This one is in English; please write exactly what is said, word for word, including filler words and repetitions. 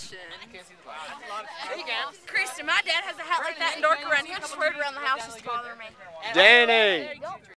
question. Kristen, my dad has a hat like that and dark around here. I swear it around the house is to bother me. Danny.